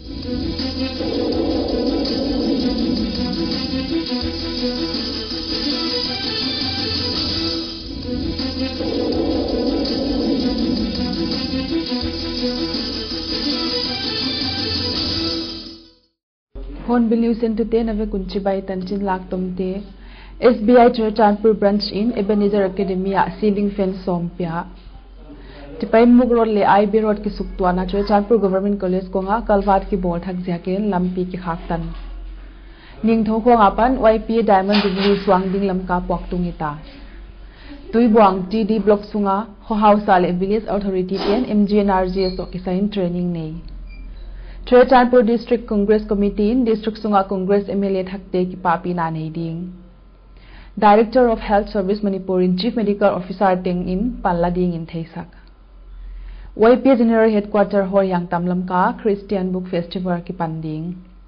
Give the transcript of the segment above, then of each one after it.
Hornbill News Entertain ave kunchi bai tanchin lak tomte SBI Churchanpur branch in Ebenezer Academy ceiling fan sompia tipai mugrod le IB road ki suktwana Churchanpur Government College ko nga kalwat ki bol thak jaken lampi ki khaktan ningtho ko ngapan YP Diamond Jubilee swangding lamka poktung ita tuibuang TD block sunga ho house ale village authority ten MGNRGS okisain training nei Churchanpur District Congress Committee in District Sunga Congress MLA thakte ki papi na nei ding Director of Health Service Manipur in Chief Medical Officer teng in Pallading in Thaisak YP General Headquarter ho yang tamlam ka Christian Book Festival ki panding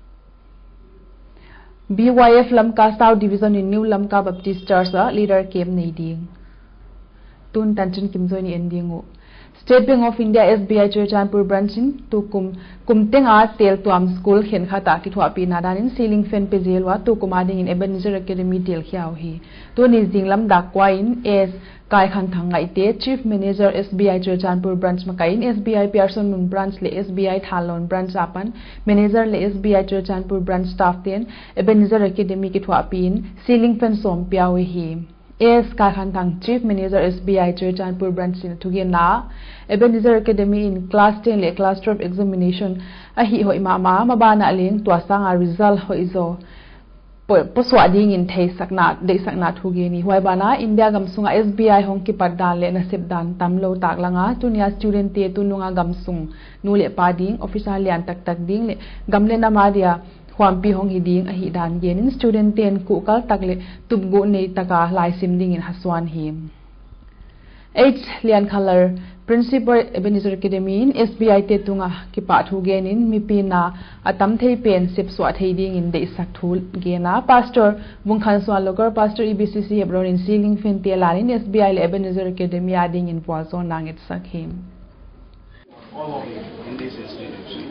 BYF Lamka South Division in New Lamka Baptist Church leader came nei ding tun tanchin kimjoi ni endingu State Bank of India SBI Churchanpur branch in to kumtenga tel tuam school khen khata ki thwa pi nadan in ceiling fan pe jelwa to kumading in Ebenezer Academy tel khiaw hi to ni jinglam dakwa in as kai khan thangai te Chief Manager SBI Churchanpur branch makain SBI Pearson Nun branch le SBI Thalon branch apan Manager le SBI Churchanpur branch staff ten Ebenezer Academy ki thwa pi in ceiling fan som piaw hi as kai khan thang Chief Manager SBI Churchanpur branch in thugena Ebenezer Academy in class 10 le class 12 examination ahi hoi mama mabana leng to sanga result hoi zo poswa ding in thei sakna de sakna thugeni hoi bana India gamsunga SBI hong ki paddan le nasib dan tamlo taklanga tunia student te tununga gamsung nu le pading officer lian tak tak ding le gamle na madia Huampi hong hiding ahi dan genin student ten ku kal takle tubgo nei taka lai sim ding in haswan him H lian color Principal Ebenezer Academy in SBI te tunga ki pa thu genin mipina atam thei pen sip swa thei ding in de sak thul gena Pastor Bungkhan Swa Local Pastor EBCC Hebron in ceiling fin te lan in SBI le Ebenezer Academy ading in Poison nang it sak him all of you in this institution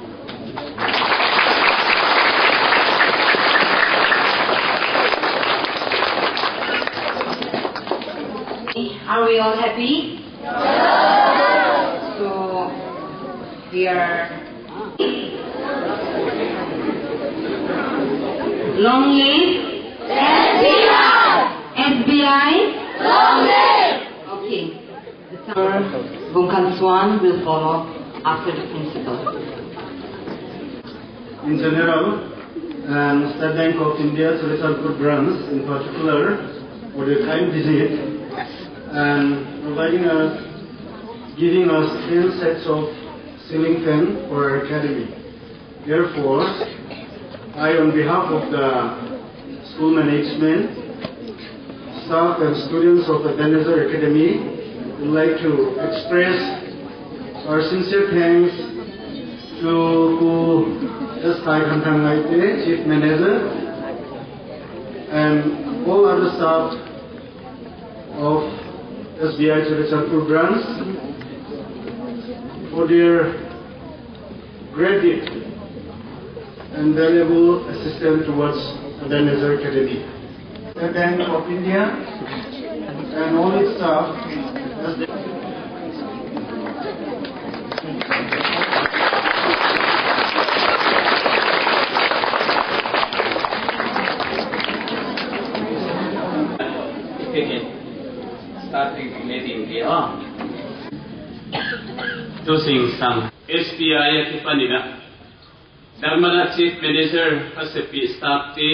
Are we all happy? Yes. So we are long live SBI. SBI. Long live. Okay. The Sir Bungkhan Swan will follow after the principal. In general, State Bank of India Churchanpur branch in particular for the kind visit and giving us 10 sets of ceiling fan for our academy. Therefore, I on behalf of the school management, staff and students of the Ebenezer Academy would like to express our sincere thanks to S.Kai Khanthangaite, Chief Manager, and all other staff of SBI Churchanpur branch for their great deed and valuable assistance towards Ebenezer Academy. The Bank of India and all its staff as they to sing sang SPI ki panina Dharmana Chief Manager Pacific staff te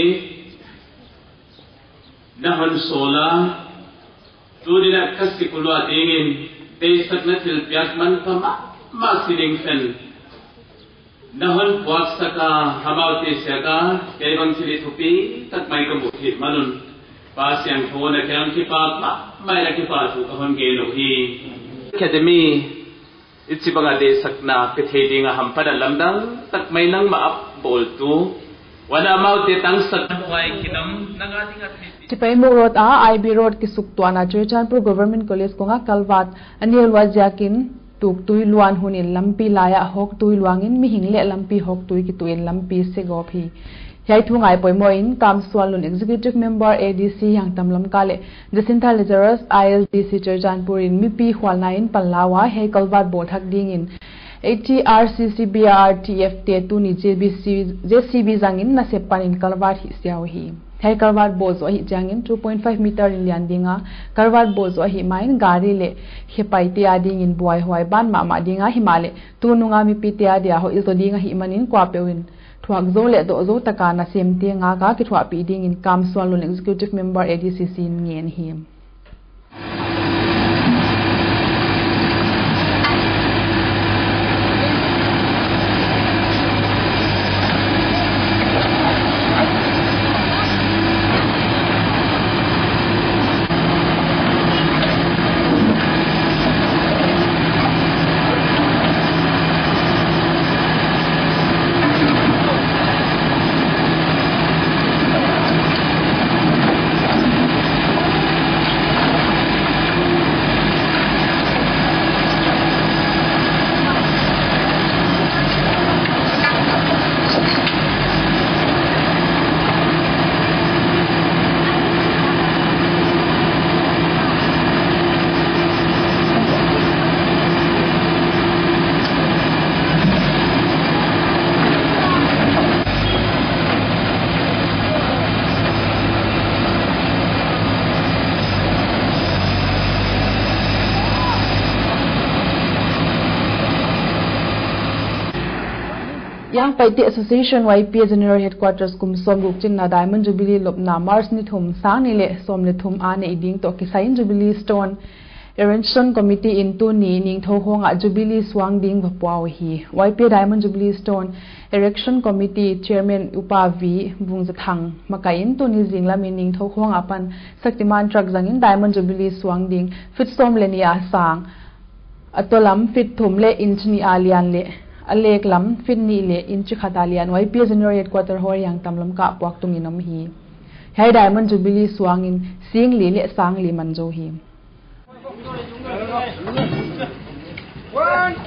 Nahan Sola Tudina Kasikulwa dingin te sakna tilpiat man kama masiling fen Nahan puak saka habaw te saka kebang sili thupi takmay kamuhit manun pasyang thona kayang kipak ma may nakipatu kahon geno hi Academy Itsi banga de sakna pithedi nga hampada lamdang tak may nang maap boltu wala mau te tang sak buhay kinam nangati nga Tipay mo road IB road ki suktwana Churchanpur Government College ko nga kalwat anil wajakin tuk tui luan hunin lampi laya hok tui luangin mi hingle lampi hok tui ki tuin lampi se go phi Yai thungai poimoin kam swalun executive member ADC yang tamlam kale Jacinta Lazarus ISDC Churchanpurin mipi hwalnain pallawa hei kalwat bol thak dingin ATRCCBRTF T2 ni JCB zangin na sepanin kalwat hi siaw hi hei kalwat bol zo hi jangin 2.5 meter in lian dinga kalwat bol zo hi main gari le hepai te ading in buai hwai ban ma dinga himale tununga mipi te adia ho izo dinga hi manin kwa pewin thuak zo le do zo taka na sem te nga ka ki thwa pi ding in kam swalun executive member ADCC ngien hi Yang Paiti Association YP General Headquarters kum som guk chin na Diamond Jubilee lopna Mars ni thum sang ni le som le thum ane iding to ki sain Jubilee Stone Erection Committee in tu ni ning tho honga Jubilee swang ding bapwaw hi YP Diamond Jubilee Stone Erection Committee Chairman Upa V Bungjathang makain tu ni jingla mi ning tho honga pan Saktiman Truck zangin Diamond Jubilee swang ding fit som le ni a sang atolam fit thum le inchni alian le Alek lam fit ni le inchi khatalian YP General Headquarter hor yang tamlam ka puak tunginam hi Hai Diamond Jubilee swangin sing li le sang li manjo hi 1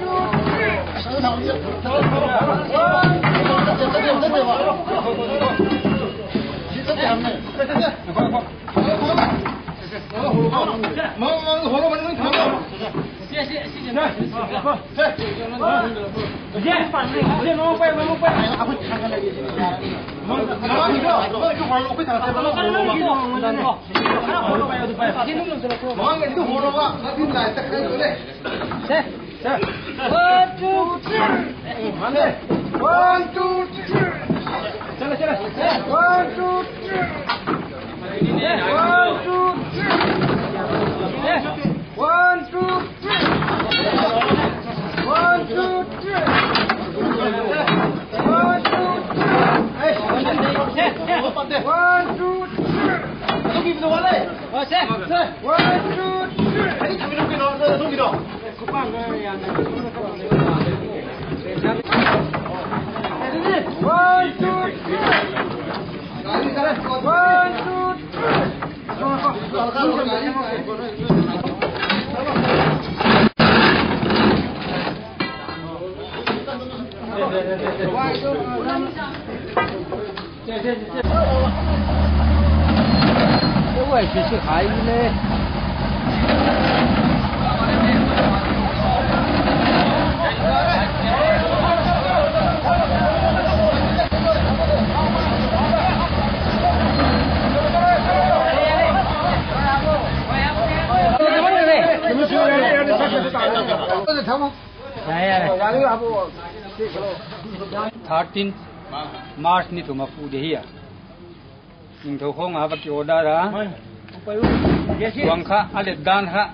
March ni thuma pu de hiya ning tho khong ha ba ki oda ra wang kha ale dan kha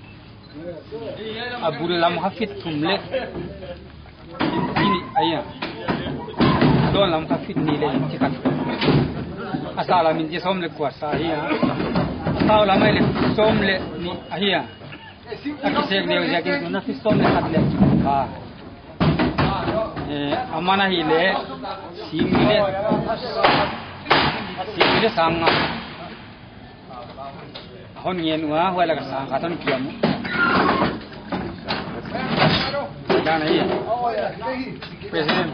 abul lam kha fit thum le ini aya don lam kha fit ni le chi kan asala min ji som le kwa sa hiya taw la mai le som le ni hiya akisek de ja ki na fit som le khat le ha amana hi le simile sanga hon yen wa wala ka sang khaton kiam Jangan ini. Presiden.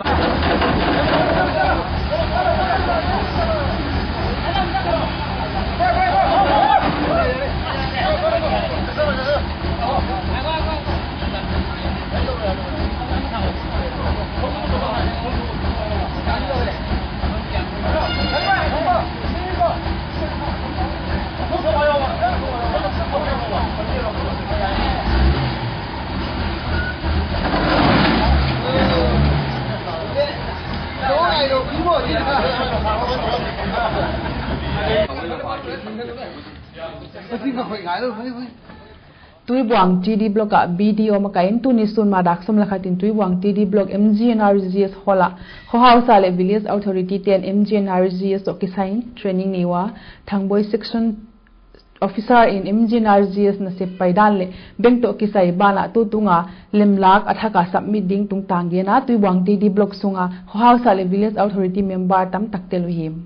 Tui buang TD block a BDO makain tu nisun madak som lakatin tui buang TD block MGNRGS hola ho hausa le village authority ten MGNRGS okisain training niwa thangboy section officer in MGNRGS na se paidan le bank to okisai bana tu tunga lemlak athaka submit ding tung tangge na tui buang TD block sunga ho hausa le village authority member tam taktel him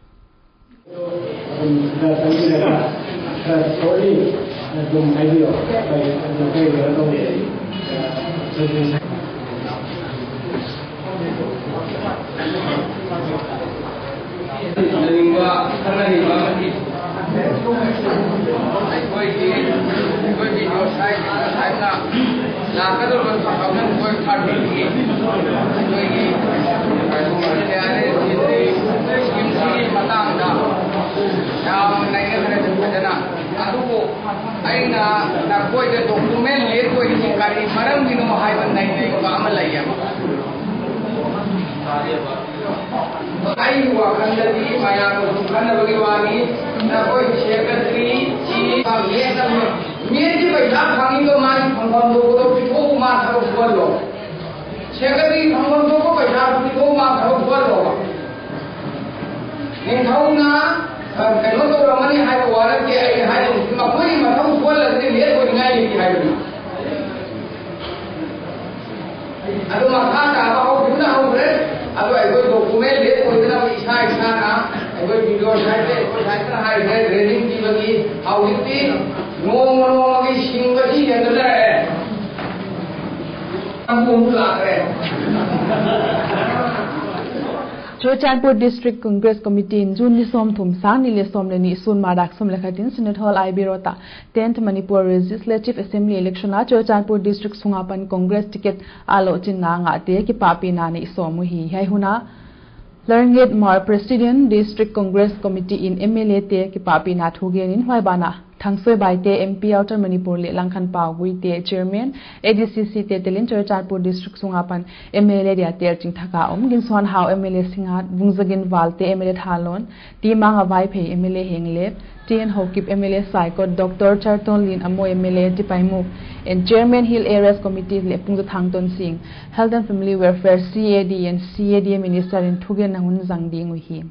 dùng cái điều phải dùng cái điều đâu để aina na koi de document le koi ni kari maram binu mahai ban nai nei ba amal lai ya ai wa kan da di maya ko kan da bagi wani na koi secretary chi ba ye na me ji bai da phangi ko ma phangam do ko pitho ma tharo bollo secretary phangam do ko bai da pitho ma tharo bollo ni thauna cái nó tôi làm cái hai quả đó kia hai mà cuối mà không quên là cái lễ của ngay thì hai bên ado mà khác cả mà không đúng là không đấy ado ai coi document lễ của cái nào bị sai na ai coi video sai thế coi sai cái hai cái training gì vậy hậu thì ngô cái sinh cái gì vậy đó đấy không muốn làm cái Churchandpur District Congress Committee in June nisom thum sang ni le som le ni sun madak som lekhatin Senate Hall Ibirota 10th Manipur Legislative Assembly election a Churchandpur District sungapan Congress ticket alo chinna nga te ki papi na ni somu hi hai huna Learned Mar President District Congress Committee in MLA te ki papi na thugen in hwai bana thangsoi bai te MP outer Manipur le langkhan pawui te chairman ADCC te telin Churchandpur District sungapan MLA dia ter ching thaka gin swan how MLA singa bungjagin walte MLA thalon ti manga vai phei MLA hengle TN Hokip MLA Saikot Dr. Charton Lin amo MLA Tipaimu and Chairman Hill Areas Committee le pungja thangton sing Health and Family Welfare CAD and CAD Minister in thugen nahun jangding hi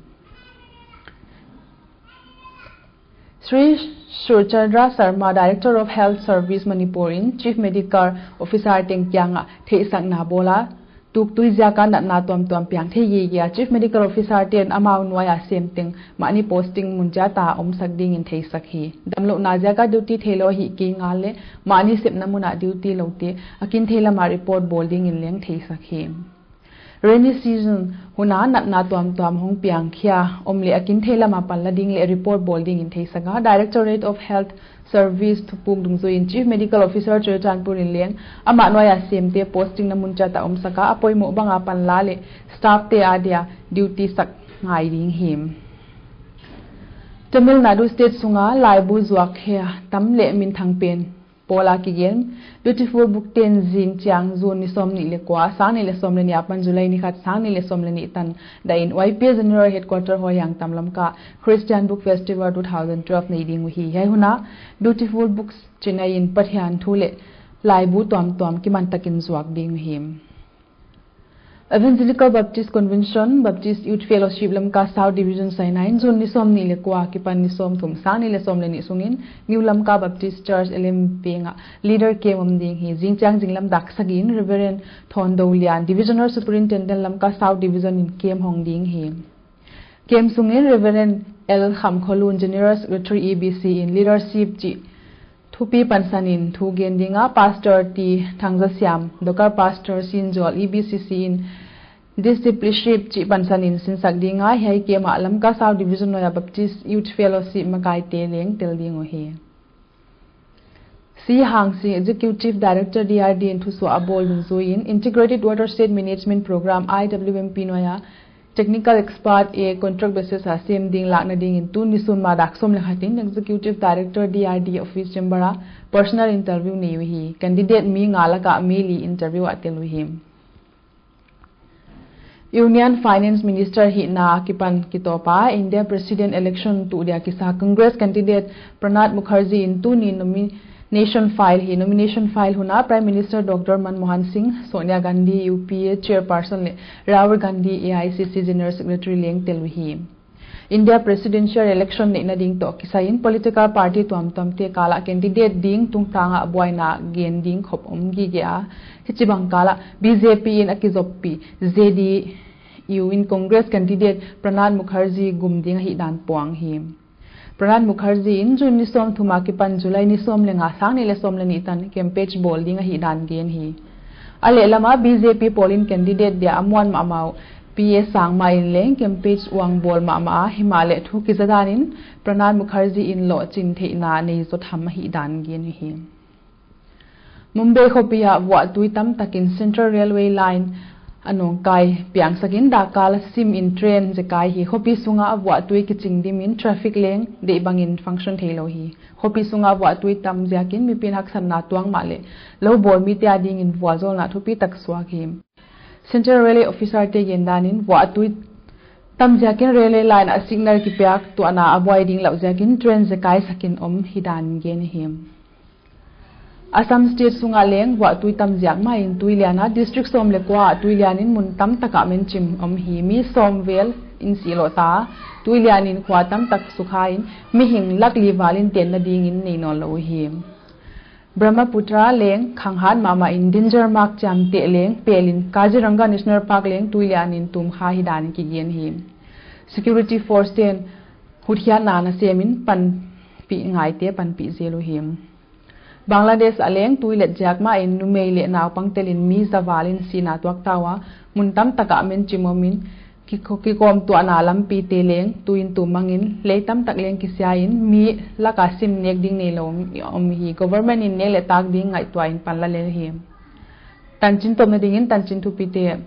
Sri Surchandra Sharma, Director of Health Service Manipur in Chief Medical Officer Tengkyanga Theisak Nabola tuk tuizia kan na tom piang the ya Chief Medical Officer ten amau noya sem ting mani posting munja ta sakding in theisak hi damlo na jaga duty thelo hi ki ngale mani sep namuna duty lote akin thela ma report bolding in leng theisak hi rainy season huna na tom hong piang khia omle akin thela ma pallading le report bolding in theisanga Directorate of Health Service thupung dungzo in Chief Medical Officer Churchandpur in leng ama noya semte posting na muncha ta saka apoi mo banga panla le staff te adia duty sak ngai ring him Tamil Nadu State sunga laibu zuak hea tam le min thangpen pola kigen beautiful book ten jing chiang zone ni som ni le kwa sang ni le som le ni apan July ni khat sang ni le som le ni tan da in YPS General Headquarter hoyang tamlam ka Christian Book Festival 2012 nei ding hi hai huna beautiful books Chennai in pathian thule laibu tom ki man takin zuak ding him Evangelical Baptist Convention Baptist Youth Fellowship Lamka South Division Sainain Zone ni som ni le kwa ki pan ni som thum sang ni le som le ni sungin New Lamka Baptist Church LM penga leader ke ding hi jingchang jinglam dak sagin Reverend Thon Dolian Divisional Superintendent Lamka South Division in Kem Hong ding hi Kem sungin Reverend L Kham Kholun General Secretary EBC in leadership chi Thupi Pansanin Thu Gendinga Pastor T Thangzasiam Dokar Pastor Sinjol EBCC in Discipleship Chi Pansanin Sinsakdinga Hai Kema Lamka South Division Noya Baptist Youth Fellowship Makai Teleng Teldingo He Si Hang Sing Executive Director DRD in Thuso Abol Nunzuin Integrated Water State Management Program IWMP Noya Technical Expert A Contract Basis Asim Ding Lakna Ding in Tun Nisun Madaksom Lekhatin Executive Director DRD Office Chambara Personal Interview Newi Candidate Mi Ngalaka Mili Interview Atelu him Union Finance Minister Hitna Kipan Kitopa India President Election to dia Kisa Congress Candidate Pranab Mukherjee in Tuni Nomination File Huna Prime Minister Dr. Manmohan Singh Sonia Gandhi UPA Chairperson Rahul Gandhi AICC General Secretary Leng Telwi India Presidential Election na ding to kisain political party tuam te kala candidate ding tung tanga abuaina gen ding khop gi gya hichibang kala BJP in akizoppi JDU in Congress candidate Pranab Mukherjee gumding hi dan puang him Pranab Mukherjee in June ni som thuma ki pan July ni som lenga sang ni le som le ni tan campaign bowling hi dan gen hi ale lama BJP polling candidate dia amwan mamau PS sang mai leng campaign wang bol ma himale thu ki zadanin Pranab Mukherjee in lo chin the na nei zo tham hi dan gen hi Mumbai khopia wa tuitam takin Central Railway line anong kai piang sakin dakal sim in train jekai hi khopi sunga wa tui ki chingdim in traffic lane de bangin function thelo hi khopi sunga wa tui tam jakin mi pin haksan na tuang male lo bol mi tia ding in wazol na thupi tak swak him Central Railway officer te gendanin wa tui tam jakin railway line a signal ki pyak to ana avoiding lau jakin train jekai sakin hidan gen him Assam State sunga leng wa tui tam jak ma in tuiliana district som le kwa tuilianin mun tam taka men chim hi mi somvel in silota tuilianin kwa tam tak sukhain mi hing lakli walin ten na ding in nei no lo hi Brahmaputra leng khanghan mama in danger mark cham te leng pelin Kaziranga National Park leng tuilianin tum kha hidan ki gen hi security force ten huthian na na semin pan pi ngai te pan pi zelo him Bangladesh aleng tuilet jakma in numeile naw pangtelin mi zawalin sina tuak tawa muntam taka men chimomin ki kom tu ana lampi teleng tuin tumangin leitam takleng kisyain mi lakasim nek ding nelom hi government in nele tak ding ngai twain panla le hi tanchin tom na dingin tanchin thu pite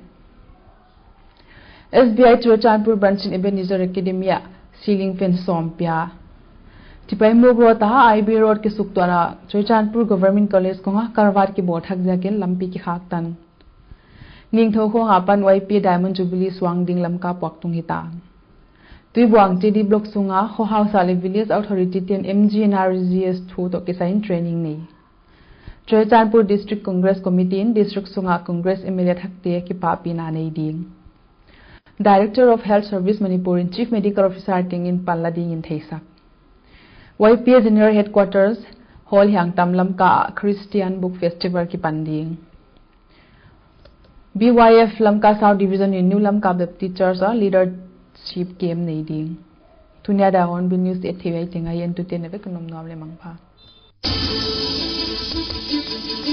SBI Churchanpur branch in Ebenezer Academia ceiling fence sompia Tipai Mugro taha IB Road ke suktwana Churchanpur Government College konga karwat ki board hak jakin lampi ki khaktan Ningtho ko hapan YP Diamond Jubilee swang ding lamka pwaktung hita Tuibuang TD block sunga ho house ale village authority ten MGNRGS thu to kisain training nei Churchanpur District Congress Committee in District sunga Congress MLA thakte ki papi na nei ding Director of Health Service Manipur in Chief Medical Officer ting in Pallading in Thaisak YPA General Headquarters Hall Hyang Tam Lamka Christian Book Festival ki panding BYF Lamka South Division in New Lamka Baptist Church leadership game nei ding tunya da on bin news et thai tengai entertain ve kunom nom le mangpha